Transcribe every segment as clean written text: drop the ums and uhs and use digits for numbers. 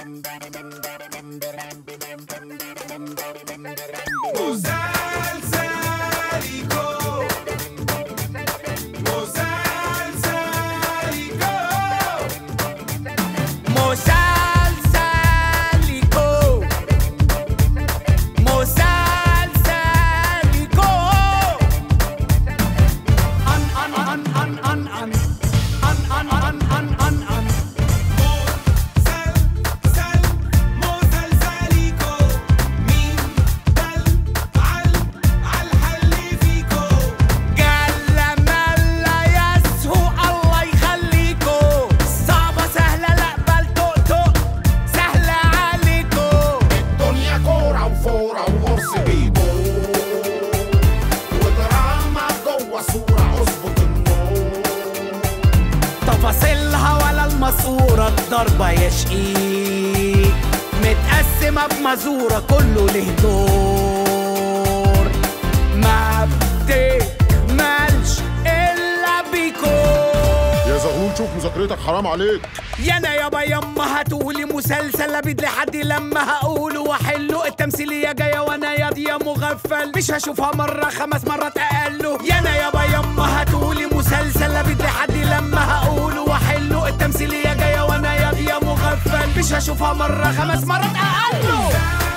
ضربة يا شقيق متقسمة بمزورة كله له دور ما بتكملش إلا بيكو. يا زغلول شوف مذاكرتك حرام عليك. يانا يابا يما هتقولي مسلسل لبيد لحد لما هقوله واحله. التمثيلية جاية وانا ياضية مغفل مش هشوفها مرة 5 مرات اقله. يانا يابا يما هتقولي مسلسل لبيد لحد لما هقوله واحله. التمثيلية جاية وانا ياضية مغفل مش هشوفها مرة 5 مرات اقله.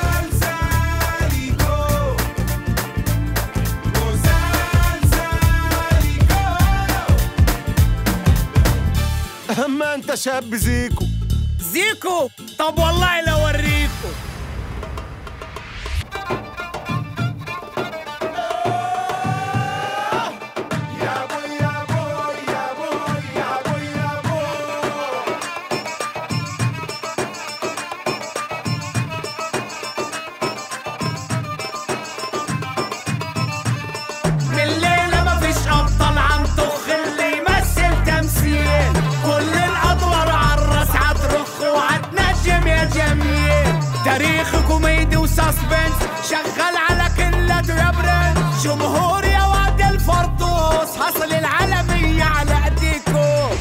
اما انت شاب زيكو. زيكو؟ طب والله لو اوريكو. تاريخ كوميدي وساسبنس شغال على كلته يا برنس. جمهور يا واد الفردوس حصل العالمية على ايديكو.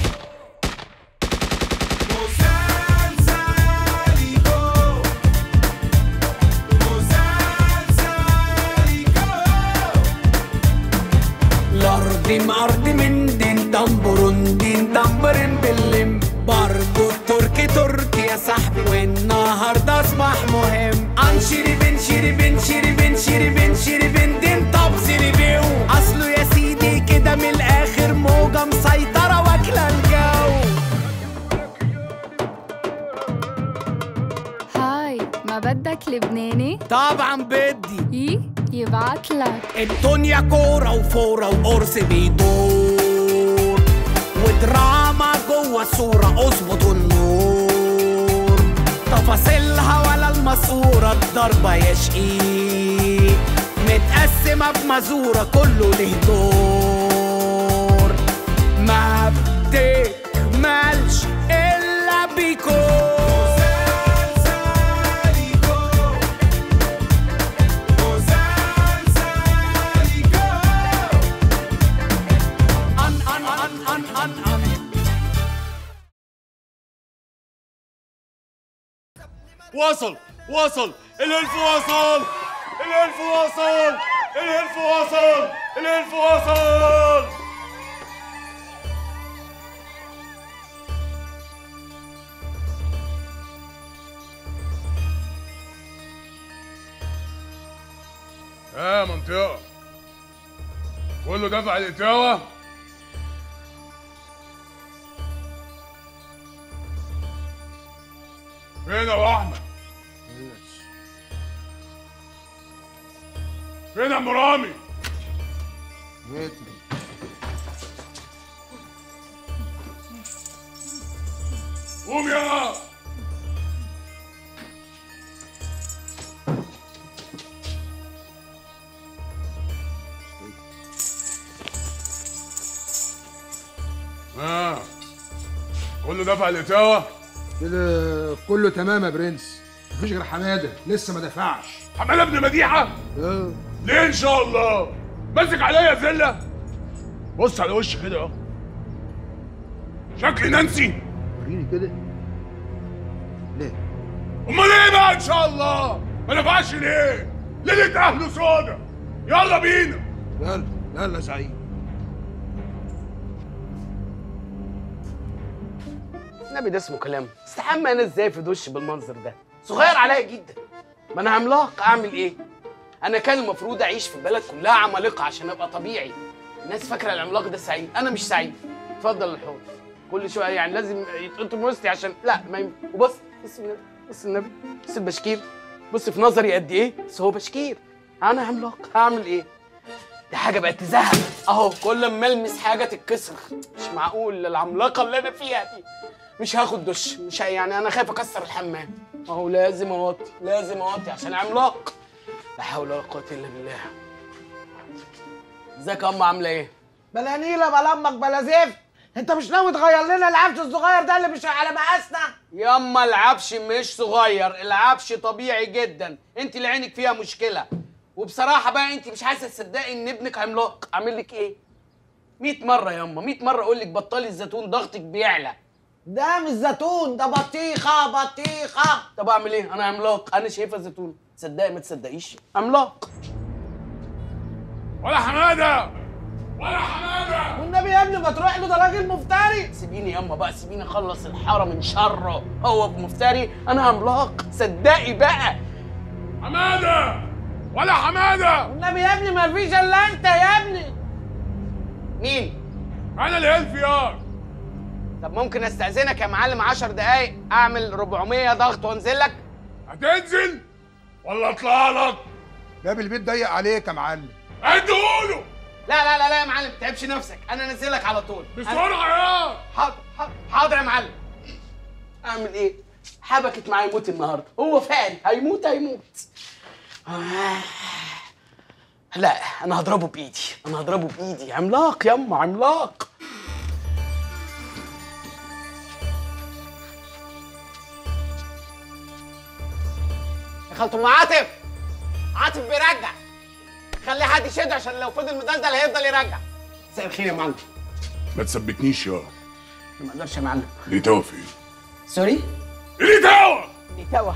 الارض مارض من دين دمبرون دين دمبرين باللم. برضو التركي تركي يا صاحبي والنهارده اصبح مهم. انشري بن شيري بن شيري بن شيري بن شيري بن دين طب سيري بيو. اصله يا سيدي كده من الاخر موجه مسيطره واكله الجو. هاي ما بدك لبناني؟ طبعا بدي. ايه يبعتلك. الدنيا كوره وفوره وقرص بيدور ودراما جوه الصوره اظبط النور. تفاصيلها ولا الماسوره الضربه يا شقيق متقسمه بمزوره كله له دور ما بتكملش الا بيكو. وصل وصل الهلف وصل الهلف وصل الهلف وصل الهلف وصل. منطقة كله دفع الإتاوة. فين يا ابو احمد؟ فين يا ام رامي؟ قوم يا كله دفع الإتاوة؟ كده كله تمام يا برنس. مفيش غير حماده لسه ما دفعش. حماده ابن مديحه؟ ليه ان شاء الله؟ ماسك عليا زله؟ بص على وشي كده اهو. شكلي نانسي؟ وريني كده. ليه؟ امال ايه بقى ان شاء الله؟ ما نفعش ليه؟ ليله اهله سودا. يلا بينا. يلا يلا يا سعيد. النبي ده اسمه كلام. استحمى انا ازاي في دش بالمنظر ده؟ صغير عليا جدا. ما انا عملاق، اعمل ايه؟ انا كان المفروض اعيش في البلد كلها عمالقه عشان ابقى طبيعي. الناس فاكره العملاق ده سعيد، انا مش سعيد. اتفضل الحوض. كل شويه يعني لازم يتقطم وسطي عشان لا ما يم... وبص بص النبي، بص النبي، بص البشكير، بص في نظري قد ايه، بس هو بشكير. انا عملاق، هعمل ايه؟ دي حاجه بقت تزهق اهو، كل ما المس حاجه تتكسر. مش معقول العملاقه اللي انا فيها دي. مش هاخد دش، مش يعني انا خايف اكسر الحمام اهو، لازم اوطي، لازم اوطي عشان عملاق. لا حول ولا قوه الا بالله. ازيك يا ام، عامله ايه؟ بلا نيله بلا امك بلا زفت. انت مش ناوي تغير لنا العفش الصغير ده اللي مش على مقاسنا؟ ياما العفش مش صغير، العفش طبيعي جدا، انت اللي عينك فيها مشكله. وبصراحه بقى انت مش عايزه تصدقي ان ابنك عملاق. اعمل لك ايه؟ 100 مره ياما، 100 مره اقول لك بطلي الزيتون، ضغطك بيعلى. ده مش زيتون، ده بطيخه بطيخه. طب اعمل ايه؟ انا عملاق، انا شايفه زيتون. تصدقي ما تصدقيش، عملاق. ولا حماده ولا حماده. والنبي يا ابني ما تروح له، ده راجل مفتري. سيبيني ياما بقى، سيبيني اخلص الحاره من شره. هو مفتري، انا عملاق، صدقي بقى. حماده ولا حماده. والنبي يا ابني ما فيش الا انت يا ابني. مين؟ انا اللي الفيار. طب ممكن استاذنك يا معلم 10 دقايق اعمل 400 ضغط وانزل لك؟ هتنزل ولا اطلع لك؟ باب البيت ضيق عليك يا معلم. اديهوله. لا لا لا لا يا معلم، ما تعبش نفسك، انا انزلك على طول. بسرعه يا. حاضر حاضر حاضر يا معلم. اعمل ايه؟ حبكت معايا يموت النهارده، هو فعلي هيموت هيموت. لا انا هضربه بايدي، انا هضربه بايدي. عملاق ياما، عملاق. يا خالته ام عاطف، عاطف بيرجع، خلي حد يشد عشان لو فضل مدلدل هيفضل يرجع. مساء الخير يا معلم. ما تثبتنيش يا. ما اقدرش يا معلم. ليه توا فين؟ سوري؟ ليه توا؟ الإتاوة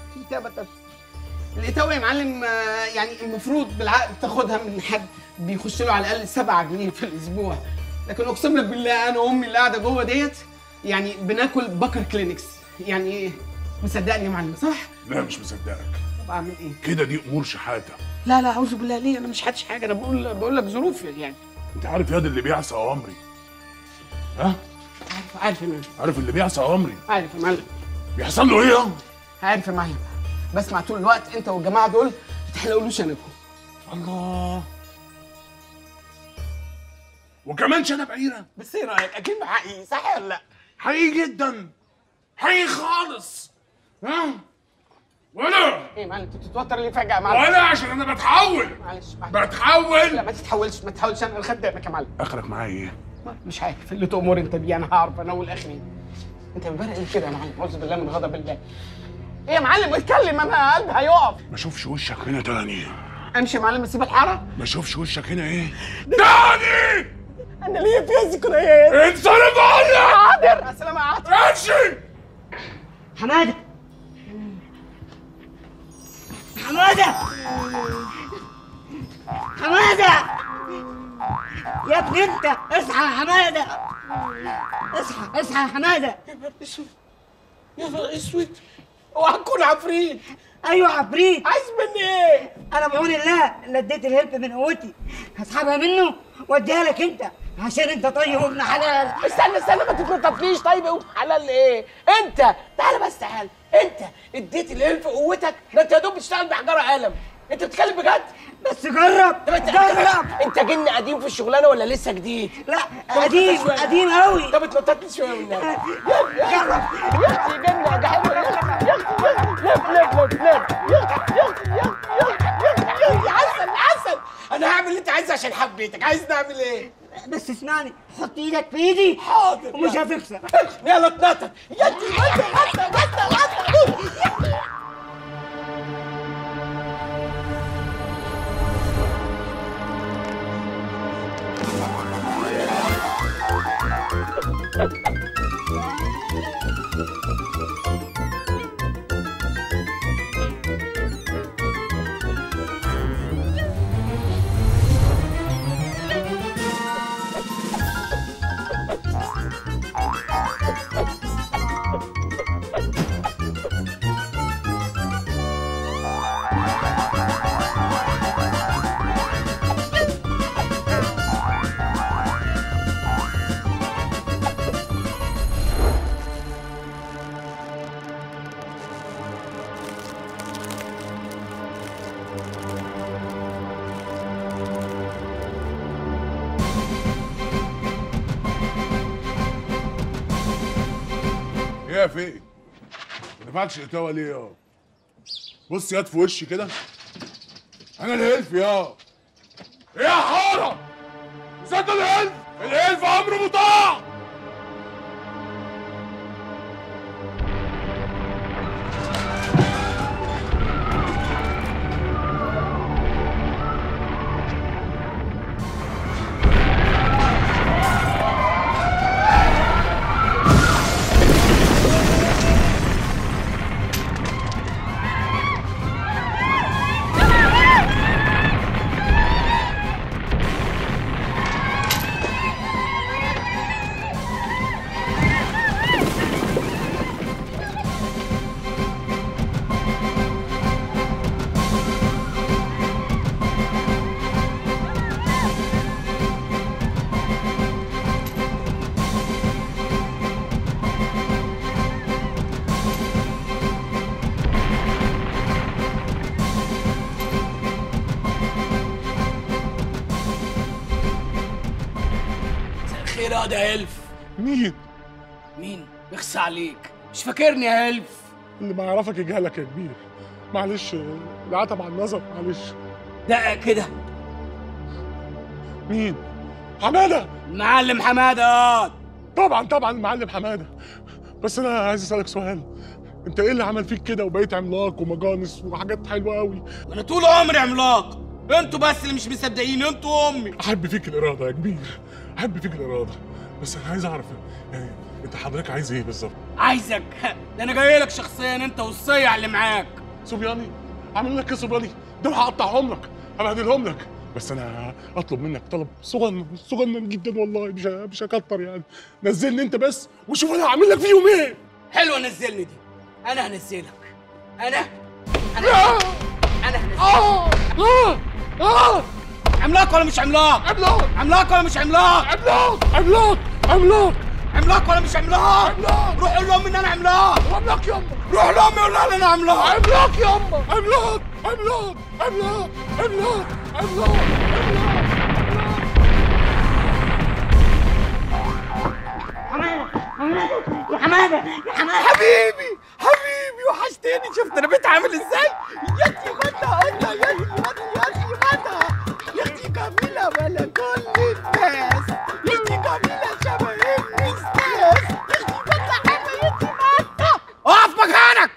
الإتاوة يا معلم، يعني المفروض بالعقد تاخدها من حد بيخش له على الأقل 7 جنيه في الأسبوع، لكن أقسم لك بالله أنا وأمي اللي قاعدة جوه ديت يعني بناكل بكر كلينكس. يعني مصدقني يا معلم صح؟ لا مش مصدقك. طب أعمل إيه؟ كده دي أمور شحاتة. لا لا أعوذ بالله، ليه؟ أنا مش حادش حاجة، أنا بقول لك ظروف يعني. أنت عارف ياد اللي بيعصى أوامري؟ ها؟ عارف يا معلم. عارف اللي بيعصى أوامري؟ عارف يا معلم. بيحصل له إيه يا؟ عارف يا معلم. بسمع طول الوقت أنت والجماعة دول ما تحلقولوش أنابكم. الله. وكمان شنب عيرة. بس إيه رأيك؟ أكيد حقيقي صح ولا لأ؟ حقيقي جدا. حقيقي خالص. ها؟ ولا ايه معلم انت بتتوتر ليه فجأة يا معلم؟ ولا عشان انا بتحول. معلش بتحول. لا ما تتحولش، ما تتحولش، انا خدامك يا معلم. اخرك معايا ايه؟ مش عارف اللي تأمر انت بيه، انا هعرف انا والاخرين. انت مبرق ليه كده يا معلم؟ اعوذ بالله من غضب الله. ايه يا معلم اتكلم، انا قلبي هيقف. ما اشوفش وشك هنا تاني. امشي يا معلم اسيب الحاره؟ ما اشوفش وشك هنا ايه؟ تاني. انا ليا فيها ذكريات. انصرف عني. حاضر. مع السلامه يا عاطف. امشي. حماده حماده حماده يا ابني انت اصحى يا حماده، اصحى اصحى يا حماده. يا نهار اسود، اوعى تكون عفريت. ايوه عفريت. عايز مني ايه؟ انا بعون الله اللي اديت الهلب من قوتي هسحبها منه واديها لك انت عشان انت طيب وابن حلال. استنى ما تتنططليش. طيب ابن حلال ايه؟ انت تعالى بس تعالى، انت اديت الهلب قوتك، ده انت يا دوب بتشتغل بحجاره قلم. انت بتتكلم بجد؟ بس جرب جرب. انت جن قديم في الشغلانه ولا لسه جديد؟ لا قديم قديم قوي. طب اتنطط لي شويه والنبي. جرب يا اختي جن يا حلوه يا اختي يا حسن انا هعمل اللي انت عايزه عشان حبيتك. عايز نعمل ايه؟ بس اسمعني، حط ايدك في ايدي. حاضر ومش هتخسر. يلا اتنطط يا جايه فين؟ ما دفعتش الاتاوه ليه يا؟ بص ياد في وشي كده. انا الهلف يا. ايه يا حاره؟ صدق الهلف؟ الهلف امر مطاع. خير يا ده هلف. مين؟ بخس عليك، مش فاكرني يا هلف؟ اللي ما يعرفك يجهلك يا كبير. معلش العتب على النظر، معلش. دقق كده. مين؟ حماده. المعلم حماده. طبعا المعلم حماده. بس انا عايز اسالك سؤال، انت ايه اللي عمل فيك كده وبقيت عملاق ومجانس وحاجات حلوه قوي؟ وانا طول عمري عملاق، انتوا بس اللي مش مصدقين، انتوا امي. احب فيك الاراده يا كبير، احب فيك الاراده، بس انا عايز اعرف يعني انت حضرتك عايز ايه بالظبط؟ عايزك، ده انا جاي لك شخصيا انت والصيع اللي معاك. صبياني؟ اعمل لك ايه صبياني؟ دول هقطعهم لك، هبهدلهم لك، بس انا اطلب منك طلب صغنن جدا والله، مش هكتر يعني. نزلني انت بس وشوف انا هعمل لك فيهم ايه. حلوه نزلني دي، انا هنزلك. انا هنزلك. عملاق ولا مش عملاق؟ عملاق. عملاق ولا مش عملاق؟ عملاق ولا مش عملاق؟ روح قول لهم ان انا عملاق. عملاق يما. روح لهم قول لهم انا عملاق. عملاق يما. عملاق. يا حماده حبيبي وحشتني. شفت انا بقيت عامل ازاي؟ يا اختي غدا يا اختي جميله ولا كل الناس، يا اختي جميله شبه الاستاذ، يا اختي غدا حلوه يا اختي غدا. اقف مكانك.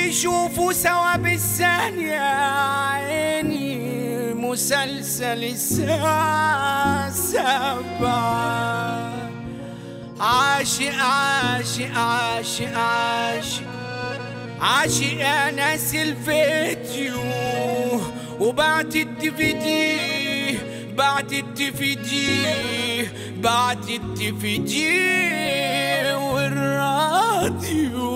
نشوفوا سوا بالثانية عيني مسلسل الساعة 7. عاشق عاشق عاشق عاشق عاشق يا ناس الفيديو وبعت الدفيدي بعت الدفيدي بعت الدفيدي والراديو